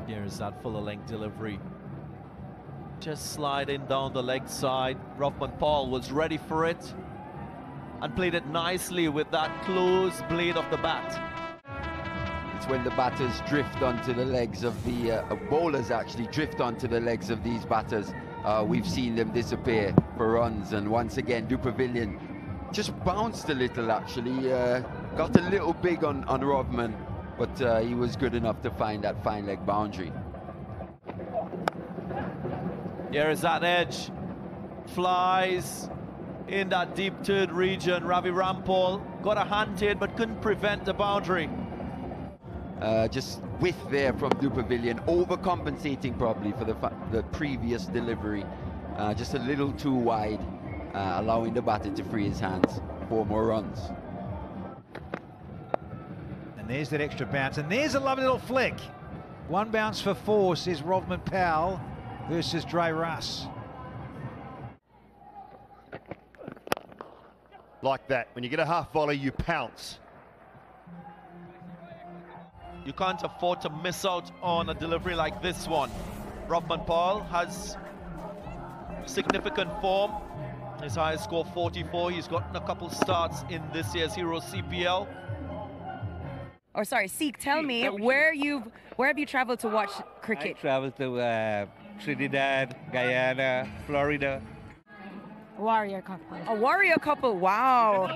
Here's that fuller length delivery. Just sliding down the leg side. Rovman Powell was ready for it and played it nicely with that closed blade of the bat. It's when the batters drift onto the legs of the bowlers actually drift onto the legs of these batters. We've seen them disappear for runs, and once again Dupavilion just bounced a little actually, got a little big on Rovman, but he was good enough to find that fine leg boundary. Here is that edge, flies in that deep third region. Ravi Rampal got a hand to it but couldn't prevent the boundary. Just width there from Dupavilion, overcompensating probably for the previous delivery. Just a little too wide, allowing the batter to free his hands. 4 more runs. And there's that extra bounce, and there's a lovely little flick. 1 bounce for 4, says Rovman Powell versus Dre Russ. Like that, when you get a half volley, you pounce. You can't afford to miss out on a delivery like this one. Rovman Powell has significant form. His highest score 44. He's gotten a couple starts in this year's Hero CPL. Or sorry, Seek, tell me where have you traveled to watch cricket? I traveled to Trinidad, Guyana, Florida. Warrior couple. A warrior couple, wow.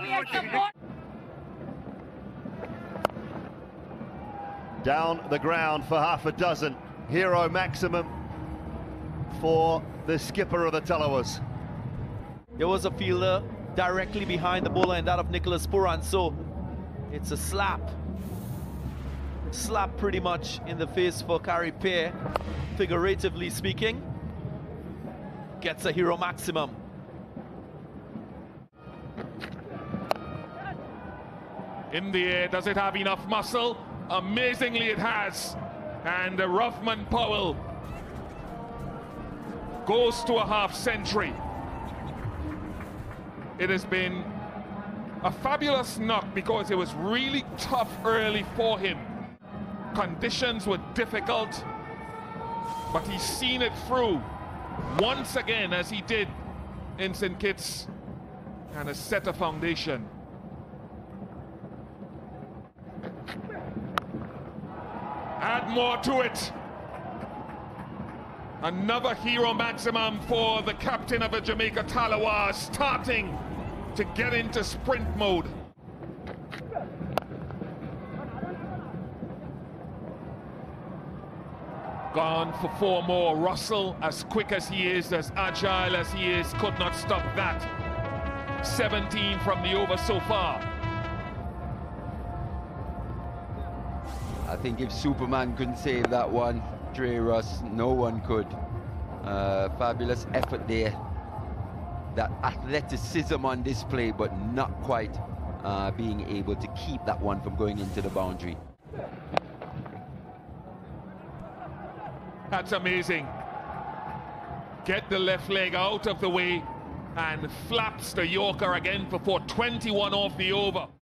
Down the ground for half a dozen. Hero maximum for the skipper of the Tallawahs. There was a fielder directly behind the bowler, and that of Nicholas Puran, so it's a slap. Slap pretty much in the face for Kari Peer, figuratively speaking. Gets a hero maximum. In the air, does it have enough muscle? Amazingly it has. And Rovman Powell goes to a half century. It has been a fabulous knock because it was really tough early for him. Conditions were difficult, but he's seen it through once again, as he did in St. Kitts, and has set a foundation. Add more to it. Another hero maximum for the captain of the Jamaica Tallawahs, starting to get into sprint mode. Gone for 4 more. Russell, as quick as he is, as agile as he is, could not stop that. 17 from the over so far. I think if Superman couldn't save that one, Dre Russ, no one could. Fabulous effort there. That athleticism on display, but not quite being able to keep that one from going into the boundary. That's amazing. Get the left leg out of the way and flaps the Yorker again for 21 off the over.